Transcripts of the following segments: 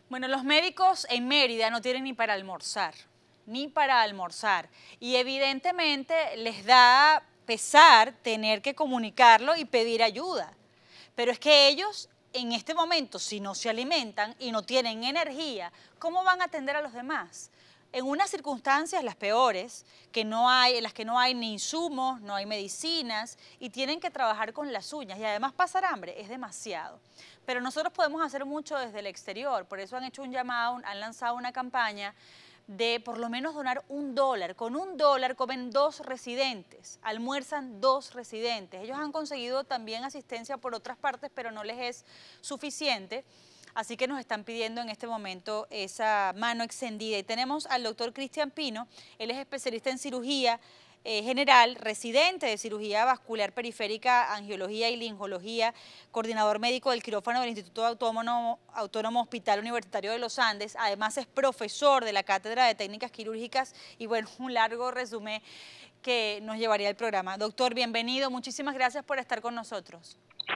Bueno, los médicos en Mérida no tienen ni para almorzar, ni para almorzar. Y evidentemente les da pesar tener que comunicarlo y pedir ayuda. Pero es que ellos en este momento, si no se alimentan y no tienen energía, ¿cómo van a atender a los demás? En unas circunstancias, las peores, en las que no hay ni insumos, no hay medicinas y tienen que trabajar con las uñas y además pasar hambre es demasiado. Pero nosotros podemos hacer mucho desde el exterior, por eso han hecho un llamado, han lanzado una campaña de por lo menos donar $1. Con $1 comen 2 residentes, almuerzan 2 residentes. Ellos han conseguido también asistencia por otras partes, pero no les es suficiente. Así que nos están pidiendo en este momento esa mano extendida. Y tenemos al doctor Cristian Pino, él es especialista en cirugía general, residente de cirugía vascular periférica, angiología y linjología, coordinador médico del quirófano del Instituto Autónomo Hospital Universitario de los Andes. Además es profesor de la Cátedra de Técnicas Quirúrgicas y bueno, un largo resumen que nos llevaría el programa. Doctor, bienvenido, muchísimas gracias por estar con nosotros.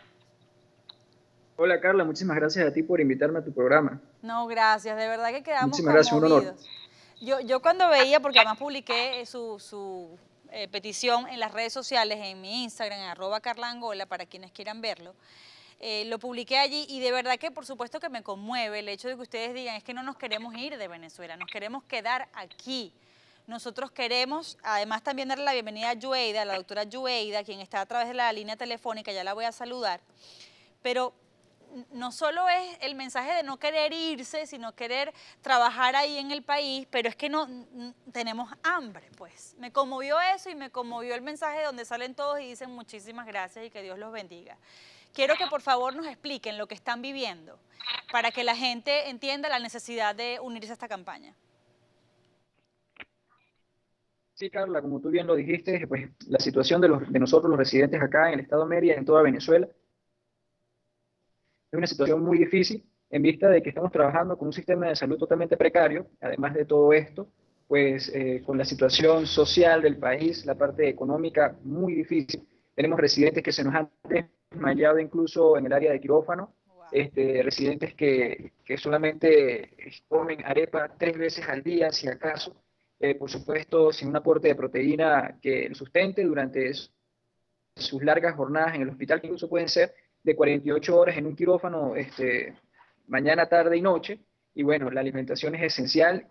Hola Carla, muchísimas gracias a ti por invitarme a tu programa. No, gracias, de verdad que quedamos Muchísimas gracias, un honor. conmovidos. Yo cuando veía, porque además publiqué su petición en las redes sociales, en mi Instagram, en @carlaangola, para quienes quieran verlo, lo publiqué allí y de verdad que por supuesto que me conmueve el hecho de que ustedes digan, es que no nos queremos ir de Venezuela, nos queremos quedar aquí. Nosotros queremos, además también darle la bienvenida a Yueida, a la doctora Yueida, quien está a través de la línea telefónica, ya la voy a saludar, pero no solo es el mensaje de no querer irse, sino querer trabajar ahí en el país, pero es que no tenemos hambre, pues. Me conmovió eso y me conmovió el mensaje donde salen todos y dicen muchísimas gracias y que Dios los bendiga. Quiero que por favor nos expliquen lo que están viviendo para que la gente entienda la necesidad de unirse a esta campaña. Sí, Carla, como tú bien lo dijiste, pues la situación de nosotros los residentes acá en el estado de Mérida, en toda Venezuela, es una situación muy difícil en vista de que estamos trabajando con un sistema de salud totalmente precario. Además de todo esto, pues con la situación social del país, la parte económica muy difícil. Tenemos residentes que se nos han desmayado incluso en el área de quirófano, Wow. residentes que solamente comen arepa 3 veces al día, si acaso. Por supuesto, sin un aporte de proteína que lo sustente durante sus largas jornadas en el hospital, que incluso pueden ser de 48 horas en un quirófano, mañana, tarde y noche. Y bueno, la alimentación es esencial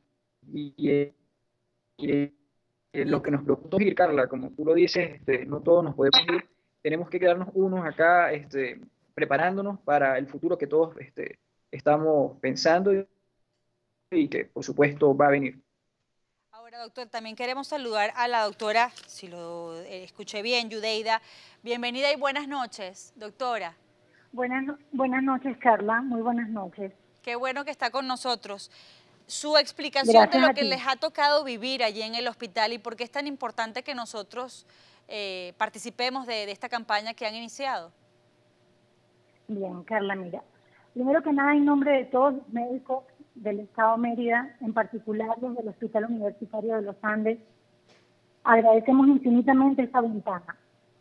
y lo que nos preocupa es ir, Carla, como tú lo dices, no todos nos podemos ir, tenemos que quedarnos unos acá preparándonos para el futuro que todos estamos pensando y que por supuesto va a venir. Ahora, doctor, también queremos saludar a la doctora, si lo escuché bien, Yudeida. Bienvenida y buenas noches, doctora. Buenas noches, Carla. Muy buenas noches. Qué bueno que está con nosotros. Su explicación de Gracias lo a que ti. les ha tocado vivir allí en el hospital y por qué es tan importante que nosotros participemos de esta campaña que han iniciado. Bien, Carla, mira. Primero que nada, en nombre de todos los médicos del Estado de Mérida, en particular los del Hospital Universitario de los Andes, agradecemos infinitamente esta ventana.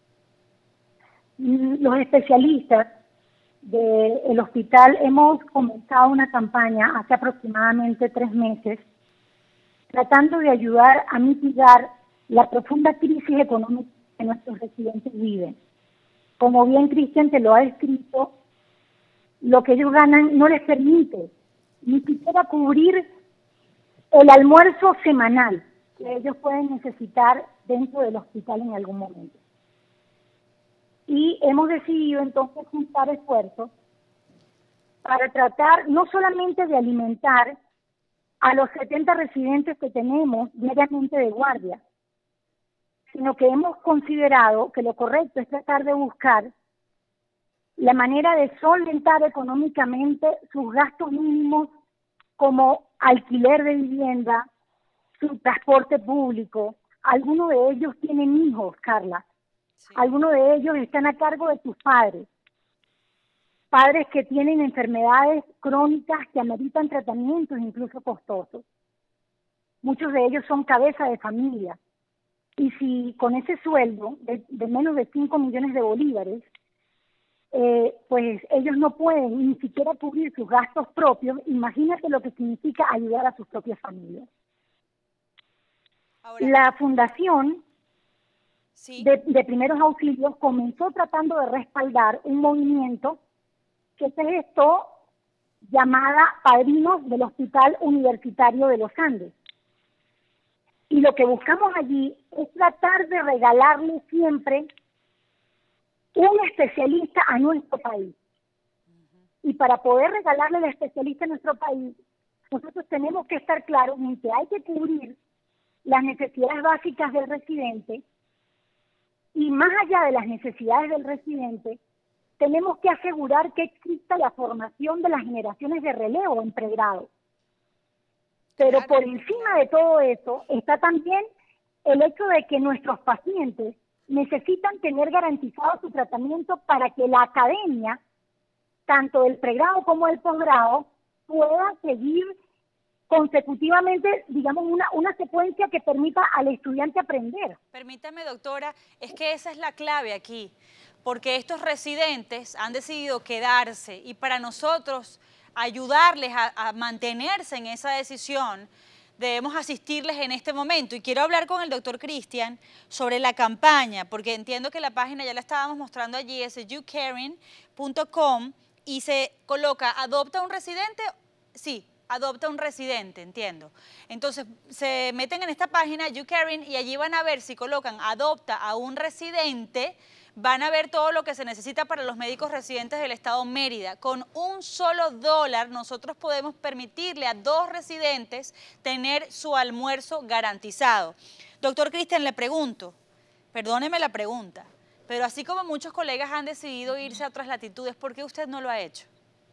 Los especialistas del hospital hemos comenzado una campaña hace aproximadamente 3 meses tratando de ayudar a mitigar la profunda crisis económica que nuestros residentes viven. Como bien Cristian te lo ha descrito, lo que ellos ganan no les permite ni siquiera cubrir el almuerzo semanal que ellos pueden necesitar dentro del hospital en algún momento. Y hemos decidido entonces juntar esfuerzos para tratar no solamente de alimentar a los 70 residentes que tenemos diariamente de guardia, sino que hemos considerado que lo correcto es tratar de buscar la manera de solventar económicamente sus gastos mínimos como alquiler de vivienda, su transporte público. Algunos de ellos tienen hijos, Carla. Sí. Algunos de ellos están a cargo de sus padres. Padres que tienen enfermedades crónicas que ameritan tratamientos incluso costosos. Muchos de ellos son cabeza de familia. Y si con ese sueldo de menos de 5 millones de bolívares, pues ellos no pueden ni siquiera cubrir sus gastos propios. Imagínate lo que significa ayudar a sus propias familias. Ahora, La fundación sí, de primeros auxilios comenzó tratando de respaldar un movimiento que se gestó llamada Padrinos del Hospital Universitario de los Andes. Y lo que buscamos allí es tratar de regalarle siempre un especialista a nuestro país. Y para poder regalarle al especialista a nuestro país, nosotros tenemos que estar claros en que hay que cubrir las necesidades básicas del residente, y más allá de las necesidades del residente, tenemos que asegurar que exista la formación de las generaciones de relevo en pregrado. Pero claro, por encima de todo eso está también el hecho de que nuestros pacientes necesitan tener garantizado su tratamiento para que la academia, tanto del pregrado como del posgrado, pueda seguir consecutivamente, digamos, una secuencia que permita al estudiante aprender. permítame, doctora, es que esa es la clave aquí, porque estos residentes han decidido quedarse y para nosotros ayudarles a mantenerse en esa decisión, debemos asistirles en este momento. Y quiero hablar con el doctor Cristian sobre la campaña, porque entiendo que la página ya la estábamos mostrando allí, es youcaring.com, y se coloca, adopta un residente, sí, adopta un residente, entiendo. Entonces, se meten en esta página, YouCaring, y allí van a ver, si colocan adopta a un residente, van a ver todo lo que se necesita para los médicos residentes del estado Mérida. Con $1 nosotros podemos permitirle a 2 residentes tener su almuerzo garantizado. Doctor Cristian, le pregunto, perdóneme la pregunta, pero así como muchos colegas han decidido irse a otras latitudes, ¿por qué usted no lo ha hecho?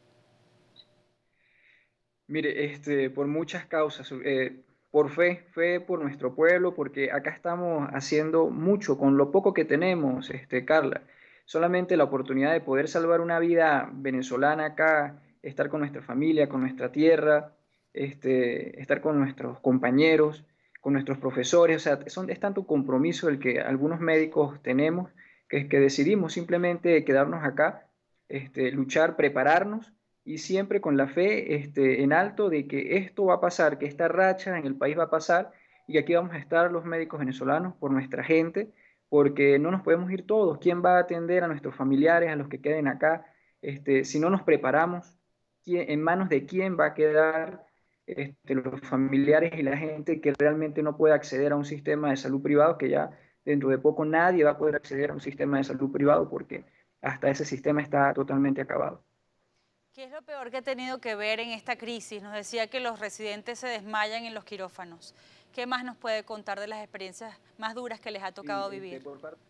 Mire, por muchas causas, por fe por nuestro pueblo, porque acá estamos haciendo mucho con lo poco que tenemos, Carla. Solamente la oportunidad de poder salvar una vida venezolana acá, estar con nuestra familia, con nuestra tierra, estar con nuestros compañeros, con nuestros profesores, o sea, es tanto compromiso el que algunos médicos tenemos que decidimos simplemente quedarnos acá, luchar, prepararnos y siempre con la fe en alto de que esto va a pasar, que esta racha en el país va a pasar y que aquí vamos a estar los médicos venezolanos por nuestra gente, porque no nos podemos ir todos. ¿Quién va a atender a nuestros familiares, a los que queden acá? Si no nos preparamos, ¿en manos de quién va a quedar los familiares y la gente que realmente no puede acceder a un sistema de salud privado, que ya dentro de poco nadie va a poder acceder a un sistema de salud privado porque hasta ese sistema está totalmente acabado? ¿Qué es lo peor que ha tenido que ver en esta crisis? Nos decía que los residentes se desmayan en los quirófanos. ¿Qué más nos puede contar de las experiencias más duras que les ha tocado vivir?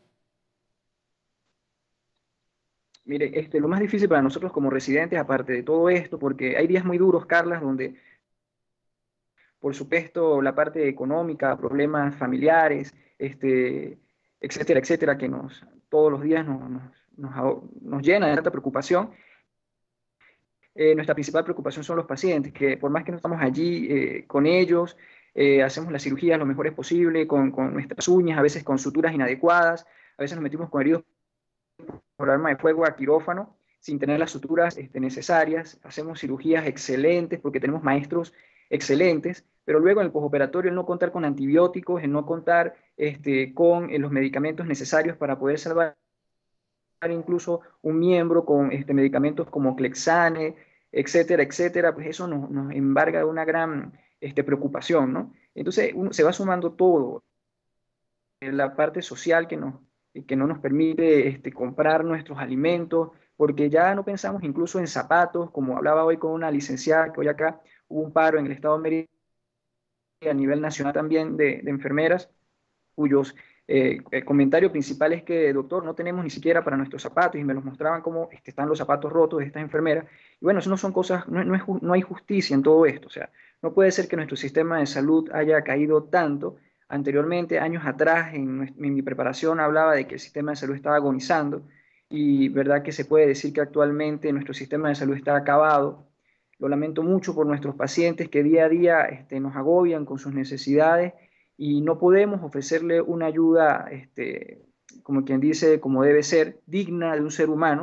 Mire, lo más difícil para nosotros como residentes, aparte de todo esto, porque hay días muy duros, Carlas, donde, por supuesto, la parte económica, problemas familiares, etcétera, etcétera, que todos los días nos llena de tanta preocupación. Nuestra principal preocupación son los pacientes, que por más que no estamos allí con ellos, hacemos las cirugías lo mejores posible, con nuestras uñas, a veces con suturas inadecuadas, a veces nos metimos con heridos por arma de fuego a quirófano, sin tener las suturas necesarias, hacemos cirugías excelentes porque tenemos maestros excelentes, pero luego en el postoperatorio el no contar con antibióticos, el no contar con los medicamentos necesarios para poder salvar incluso un miembro con medicamentos como Clexane, etcétera, etcétera, pues eso nos embarga de una gran preocupación, ¿no? Entonces se va sumando todo, la parte social que no nos permite comprar nuestros alimentos, porque ya no pensamos incluso en zapatos, como hablaba hoy con una licenciada, que hoy acá hubo un paro en el estado de Mérida a nivel nacional también de enfermeras, cuyos el comentario principal es que, doctor, no tenemos ni siquiera para nuestros zapatos, y me los mostraban como están los zapatos rotos de estas enfermeras. Y bueno, eso no son cosas, no hay justicia en todo esto. O sea, no puede ser que nuestro sistema de salud haya caído tanto. Anteriormente, años atrás, en mi preparación hablaba de que el sistema de salud estaba agonizando, y verdad que se puede decir que actualmente nuestro sistema de salud está acabado. Lo lamento mucho por nuestros pacientes que día a día nos agobian con sus necesidades y no podemos ofrecerle una ayuda, como quien dice, como debe ser, digna de un ser humano,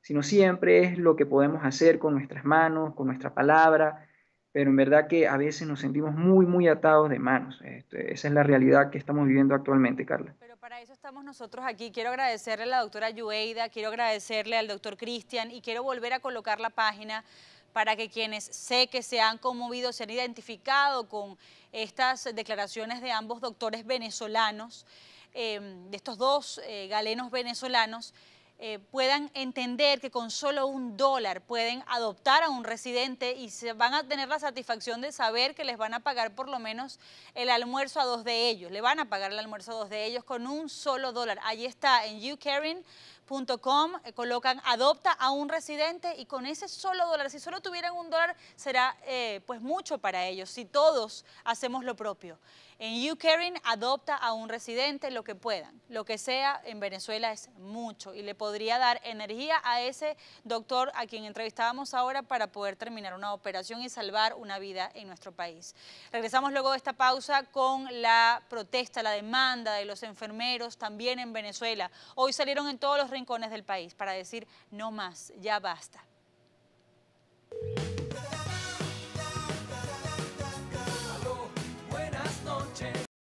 sino siempre es lo que podemos hacer con nuestras manos, con nuestra palabra, pero en verdad que a veces nos sentimos muy, muy atados de manos. Esa es la realidad que estamos viviendo actualmente, Carla. Pero para eso estamos nosotros aquí. Quiero agradecerle a la doctora Yueida, quiero agradecerle al doctor Cristian y quiero volver a colocar la página para que quienes sé que se han conmovido, se han identificado con estas declaraciones de ambos doctores venezolanos, de estos dos galenos venezolanos, puedan entender que con solo $1 pueden adoptar a un residente y se van a tener la satisfacción de saber que les van a pagar por lo menos el almuerzo a 2 de ellos. Le van a pagar el almuerzo a 2 de ellos con un solo $1. Allí está en youcaring.com, colocan adopta a un residente y con ese solo $1, si solo tuvieran $1 será pues mucho para ellos, si todos hacemos lo propio. En YouCaring adopta a un residente, lo que puedan, lo que sea en Venezuela es mucho y le podría dar energía a ese doctor a quien entrevistábamos ahora para poder terminar una operación y salvar una vida en nuestro país. Regresamos luego de esta pausa con la protesta, la demanda de los enfermeros también en Venezuela. Hoy salieron en todos los rincones del país para decir no más, ya basta.